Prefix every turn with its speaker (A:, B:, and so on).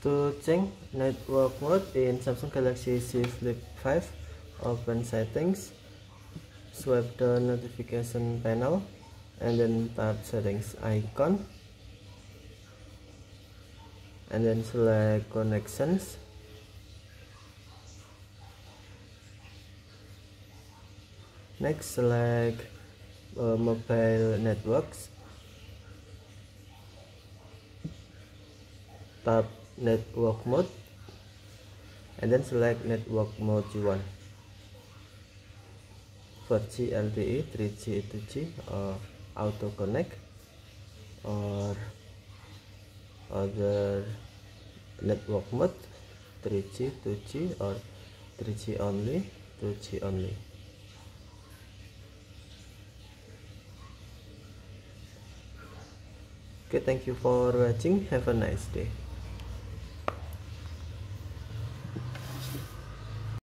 A: To change network mode in Samsung Galaxy Z Flip 5, open settings, swipe the notification panel, and then tap settings icon, and then select connections. Next, select mobile networks, tap network mode, and then select network mode you want, 4G LTE, 3G 2G, or auto connect, or other network mode, 3G 2G, or 3G only, 2G only. Okay, thank you for watching. Have a nice day.